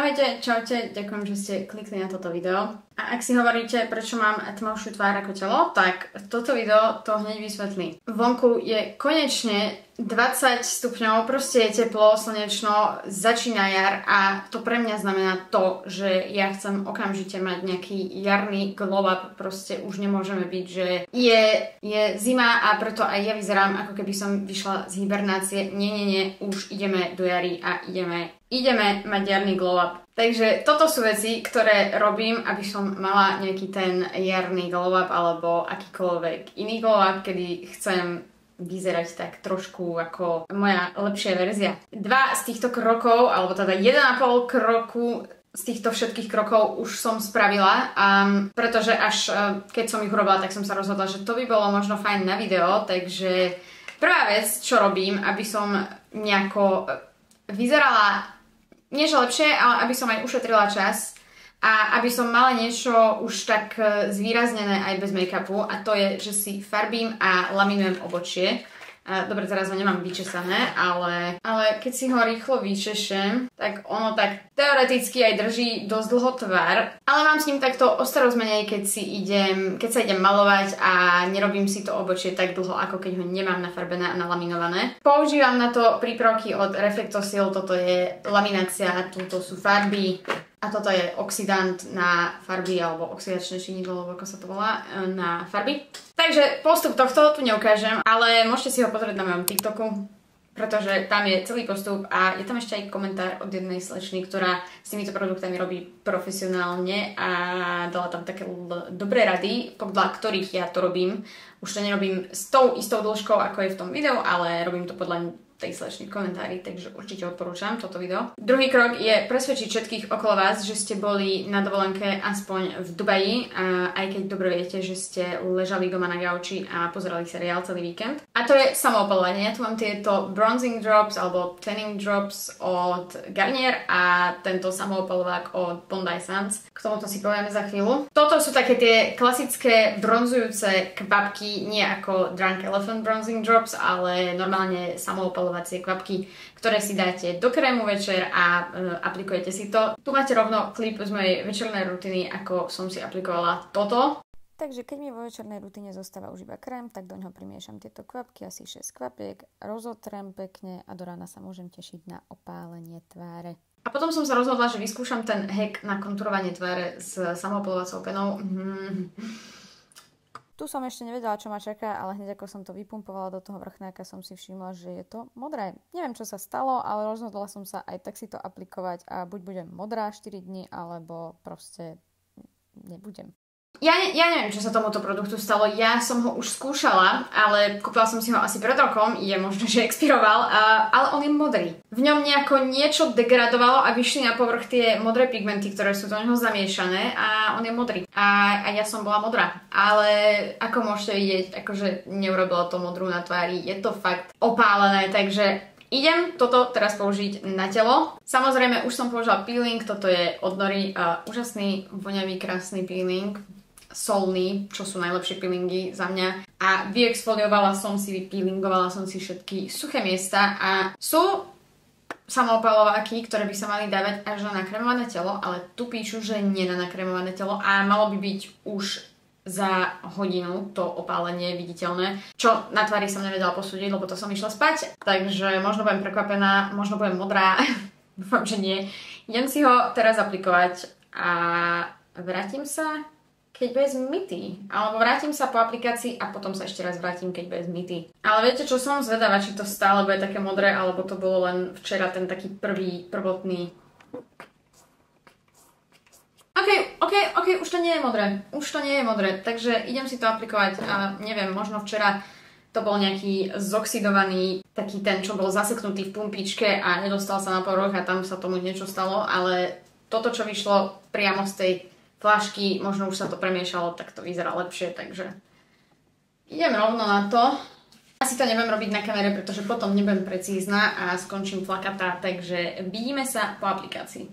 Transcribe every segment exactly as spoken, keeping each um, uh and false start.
Ahojte, čaute, ďakujem, že ste klikli na toto video. A ak si hovoríte, prečo mám tmavšiu tvár ako telo, tak toto video to hneď vysvetlí. Vonku je konečne dvadsať stupňov, proste je teplo, slnečno, začína jar a to pre mňa znamená to, že ja chcem okamžite mať nejaký jarný glow up, proste už nemôžeme byť, že je, je zima a preto aj ja vyzerám, ako keby som vyšla z hibernácie. Nie, nie, nie, už ideme do jary a ideme, ideme mať jarný glow up. Takže toto sú veci, ktoré robím, aby som mala nejaký ten jarný glow up alebo akýkoľvek iný glow up, kedy chcem vyzerať tak trošku ako moja lepšia verzia. Dva z týchto krokov, alebo teda jeden a pol kroku z týchto všetkých krokov už som spravila, um, pretože až uh, keď som ich urobila, tak som sa rozhodla, že to by bolo možno fajn na video, takže prvá vec, čo robím, aby som nejako vyzerala nie že lepšie, ale aby som aj ušetrila čas a aby som mala niečo už tak zvýraznené aj bez make-upu, a to je, že si farbím a laminujem obočie. Dobre, teraz ho nemám vyčesané, ale, ale keď si ho rýchlo vyčešem, tak ono tak teoreticky aj drží dosť dlho tvár. Ale mám s ním takto o starosť menej, keď si idem, keď sa idem malovať a nerobím si to obočie tak dlho, ako keď ho nemám nafarbené a nalaminované. Používam na to prípravky od Reflectosil, toto je laminácia, toto sú farby. A toto je oxidant na farby, alebo oxidačné činidlo, alebo ako sa to volá, na farby. Takže postup tohto tu neukážem, ale môžete si ho pozrieť na mojom TikToku, pretože tam je celý postup a je tam ešte aj komentár od jednej slečny, ktorá s týmito produktami robí profesionálne a dala tam také dobré rady, podľa ktorých ja to robím. Už to nerobím s tou istou dĺžkou, ako je v tom videu, ale robím to podľa tej slečny komentári, takže určite odporúčam toto video. Druhý krok je presvedčiť všetkých okolo vás, že ste boli na dovolenke aspoň v Dubaji, a aj keď dobre viete, že ste ležali doma na gauči a pozerali seriál celý víkend. A to je samoopalovanie. Ja tu mám tieto bronzing drops alebo tanning drops od Garnier a tento samoopalovák od Bondi Sands. K tomuto si povieme za chvíľu. Toto sú také tie klasické bronzujúce kvapky, nie ako Drunk Elephant bronzing drops, ale normálne samoopalovacie kvapky, ktoré si dáte do krému večer a e, aplikujete si to. Tu máte rovno klip z mojej večernej rutiny, ako som si aplikovala toto. Takže keď mi vo večernej rutine zostáva už iba krém, tak do ňoho primiešam tieto kvapky, asi šesť kvapiek, rozotrem pekne a do rána sa môžem tešiť na opálenie tváre. A potom som sa rozhodla, že vyskúšam ten hack na konturovanie tváre s samoopalovacou penou. Mm. Tu som ešte nevedela, čo ma čaká, ale hneď ako som to vypumpovala do toho vrchnáka, som si všimla, že je to modré. Neviem, čo sa stalo, ale rozhodla som sa aj tak si to aplikovať a buď budem modrá štyri dni, alebo proste nebudem. Ja, ne, ja neviem, čo sa tomuto produktu stalo. Ja som ho už skúšala, ale kúpila som si ho asi pred rokom, je možno, že expiroval, a, ale on je modrý. V ňom nejako niečo degradovalo a vyšli na povrch tie modré pigmenty, ktoré sú do neho zamiešané, a on je modrý. A, a ja som bola modrá. Ale ako môžete vidieť, akože neurobilo to modrú na tvári, je to fakt opálené, takže idem toto teraz použiť na telo. Samozrejme, už som použila peeling, toto je od Nori, uh, úžasný, voňavý, krásny peeling. Solný, čo sú najlepšie peelingy za mňa. A vyexfoliovala som si, vypeelingovala som si všetky suché miesta a sú samoopalováky, ktoré by sa mali dávať až na nakremované telo, ale tu píšu, že nie na nakremované telo a malo by byť už za hodinu to opálenie viditeľné, čo na tvári som nevedela posúdiť, lebo to som išla spať, takže možno budem prekvapená, možno budem modrá, dúfam, že nie. Idem si ho teraz aplikovať a vrátim sa, keď bude zmytý. Alebo vrátim sa po aplikácii a potom sa ešte raz vrátim, keď bude zmytý. Ale viete čo, som zvedavá, či to stále bude také modré, alebo to bolo len včera ten taký prvý, prvotný. OK, OK, OK, už to nie je modré. Už to nie je modré, takže idem si to aplikovať a neviem, možno včera to bol nejaký zoxidovaný, taký ten, čo bol zaseknutý v pumpičke a nedostal sa na povrch a tam sa tomu niečo stalo, ale toto, čo vyšlo priamo z tej fľašky, možno už sa to premiešalo, tak to vyzerá lepšie, takže idem rovno na to. Asi to nebudem robiť na kamere, pretože potom nebudem precízna a skončím plakatá, takže vidíme sa po aplikácii.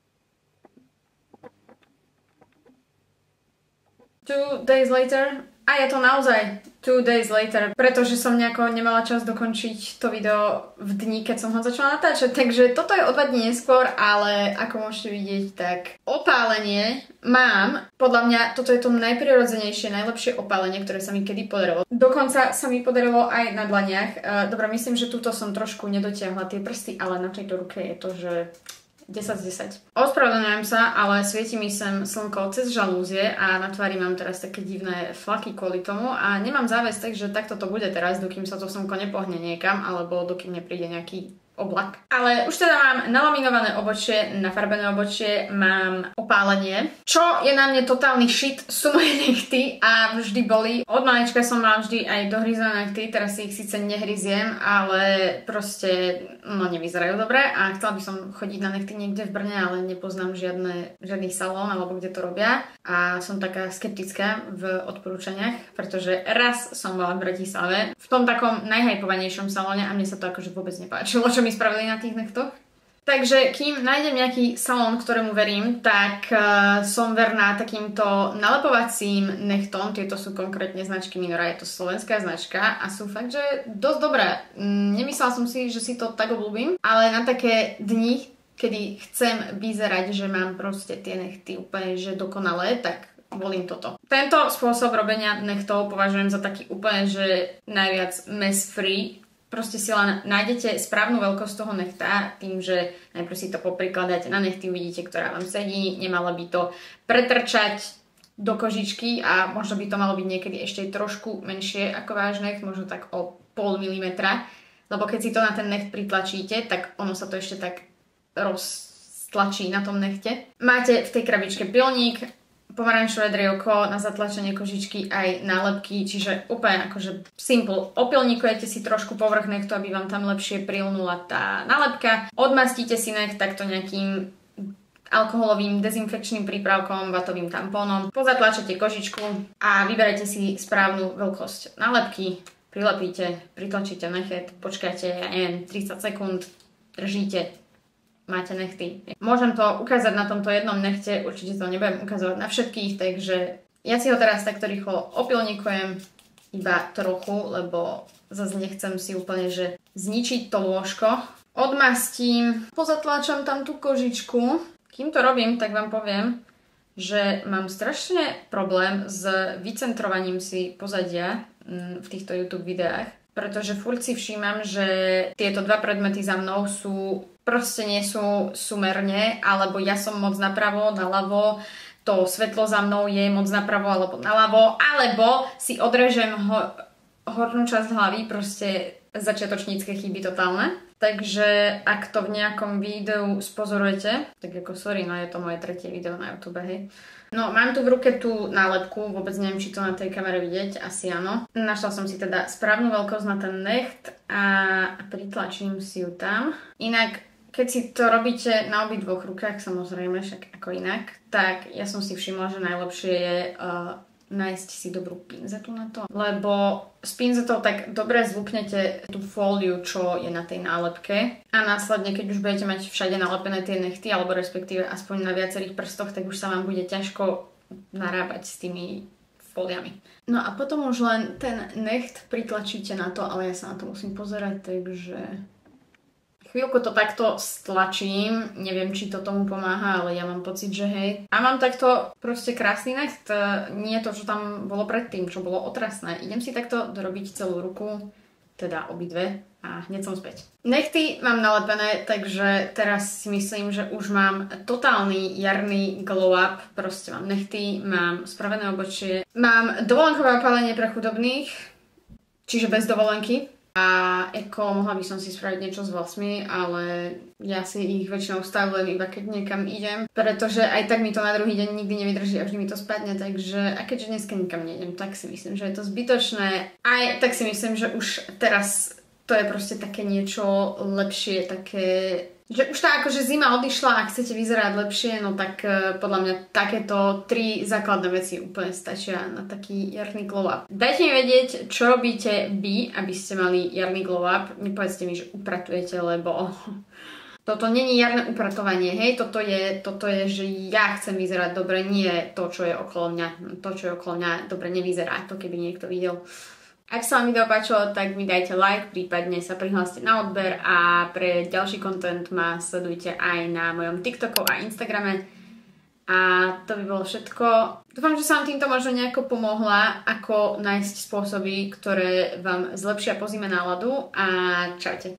Two days later A je to naozaj two days later, pretože som nejako nemala čas dokončiť to video v dni, keď som ho začala natáčať. Takže toto je o dva dní neskôr, ale ako môžete vidieť, tak opálenie mám. Podľa mňa toto je to najprirodzenejšie, najlepšie opálenie, ktoré sa mi kedy podarilo. Dokonca sa mi podarilo aj na dlaniach. Dobre, myslím, že túto som trošku nedotiahla tie prsty, ale na tejto ruke je to, že desať z desať. Ospravedlňujem sa, ale svieti mi sem slnko cez žalúzie a na tvári mám teraz také divné flaky kvôli tomu a nemám záväz, takže takto to bude teraz, dokým sa to slnko nepohne niekam, alebo dokým nepríde nejaký oblak. Ale už teda mám nalaminované obočie, nafarbené obočie, mám opálenie. Čo je na mne totálny shit, sú moje nechty a vždy boli. Od malička som mala vždy aj dohryzané nechty, teraz si ich síce nehryziem, ale proste no nevyzerajú dobre a chcela by som chodiť na nechty niekde v Brne, ale nepoznám žiadne, žiadny salón alebo kde to robia a som taká skeptická v odporúčaniach, pretože raz som bola v Bratislave v tom takom najhypovanejšom salóne a mne sa to akože vôbec nepáčilo, čo mi spravili na tých nechtoch. Takže kým nájdem nejaký salón, ktorému verím, tak uh, som verná takýmto nalepovacím nechtom. Tieto sú konkrétne značky Minora, je to slovenská značka a sú fakt, že dosť dobré. Nemyslela som si, že si to tak obľúbim, ale na také dni, kedy chcem vyzerať, že mám proste tie nechty úplne že dokonalé, tak volím toto. Tento spôsob robenia nechtov považujem za taký úplne, že najviac mess free. Proste si len nájdete správnu veľkosť toho nechta tým, že najprv si to poprikladáte na nechty, uvidíte, ktorá vám sedí, nemala by to pretrčať do kožičky a možno by to malo byť niekedy ešte trošku menšie ako váš necht, možno tak o pol milimetra, lebo keď si to na ten necht pritlačíte, tak ono sa to ešte tak roztlačí na tom nechte. Máte v tej krabičke pilník, pomarančové drievko na zatlačenie kožičky aj nálepky, čiže úplne akože simple. Opilníkujete si trošku povrch nechtu, aby vám tam lepšie prilnula tá nálepka. Odmastíte si necht takto nejakým alkoholovým dezinfekčným prípravkom, vatovým tampónom. Pozatlačete kožičku a vyberete si správnu veľkosť nálepky. Prilepíte, pritlačíte nechet, počkáte, ja neviem, tridsať sekúnd, držíte. Máte nechty. Môžem to ukázať na tomto jednom nechte, určite to nebudem ukazovať na všetkých, takže ja si ho teraz takto rýchlo opilnikujem iba trochu, lebo zase nechcem si úplne, že zničiť to lôžko. Odmastím, pozatláčam tam tú kožičku. Kým to robím, tak vám poviem, že mám strašne problém s vycentrovaním si pozadia v týchto YouTube videách, pretože furt si všímam, že tieto dva predmety za mnou sú proste nie sú sumerne, alebo ja som moc napravo, naľavo, to svetlo za mnou je moc napravo alebo naľavo, alebo si odrežem ho, hornú časť hlavy, proste začiatočnícke chyby totálne. Takže ak to v nejakom videu spozorujete, tak ako sorry, no je to moje tretie video na YouTube, hej. No, mám tu v ruke tú nálepku, vôbec neviem, či to na tej kamere vidieť, asi áno. Našla som si teda správnu veľkosť na ten necht a pritlačím si ju tam. Inak, keď si to robíte na obidvoch rukách, samozrejme, však ako inak, tak ja som si všimla, že najlepšie je uh, nájsť si dobrú pinzetu na to, lebo s pinzetou tak dobre zvuknete tú fóliu, čo je na tej nálepke a následne, keď už budete mať všade nalepené tie nechty, alebo respektíve aspoň na viacerých prstoch, tak už sa vám bude ťažko narábať s tými fóliami. No a potom už len ten necht pritlačíte na to, ale ja sa na to musím pozerať, takže chvíľku to takto stlačím, neviem, či to tomu pomáha, ale ja mám pocit, že hej. A mám takto proste krásny necht, nie to, čo tam bolo predtým, čo bolo otrasné. Idem si takto dorobiť celú ruku, teda obidve a hneď som späť. Nechty mám nalepené, takže teraz si myslím, že už mám totálny jarný glow up, proste mám nechty, mám spravené obočie, mám dovolenkové opálenie pre chudobných, čiže bez dovolenky. A ako mohla by som si spraviť niečo s vlasmi, ale ja si ich väčšinou stavím iba keď niekam idem, pretože aj tak mi to na druhý deň nikdy nevydrží a vždy mi to spadne, takže a keďže dneska nikam nejdem, tak si myslím, že je to zbytočné. Aj tak si myslím, že už teraz to je proste také niečo lepšie, také že už tá akože zima odišla a chcete vyzerať lepšie, no tak uh, podľa mňa takéto tri základné veci úplne stačia na taký jarný glow up. Dajte mi vedieť, čo robíte vy, aby ste mali jarný glow up. Nepovedzte mi, že upratujete, lebo Toto není jarné upratovanie, hej, toto je, toto je, že ja chcem vyzerať dobre, nie to, čo je okolo mňa. To, čo je okolo mňa, dobre nevyzerá, to keby niekto videl. Ak sa vám video páčilo, tak mi dajte like, prípadne sa prihláste na odber a pre ďalší content ma sledujte aj na mojom TikToku a Instagrame. A to by bolo všetko. Dúfam, že som vám týmto možno nejako pomohla, ako nájsť spôsoby, ktoré vám zlepšia po zime náladu a čaute.